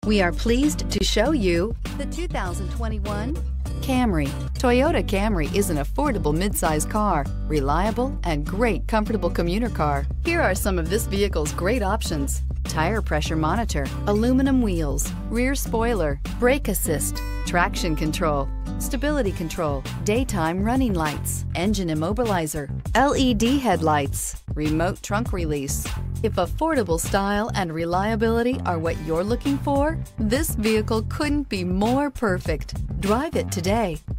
We are pleased to show you the 2021 Camry. Toyota Camry is an affordable midsize car, reliable and great comfortable commuter car. Here are some of this vehicle's great options: tire pressure monitor, aluminum wheels, rear spoiler, brake assist, traction control, stability control, daytime running lights, engine immobilizer, LED headlights, remote trunk release. If affordable style and reliability are what you're looking for, this vehicle couldn't be more perfect. Drive it today.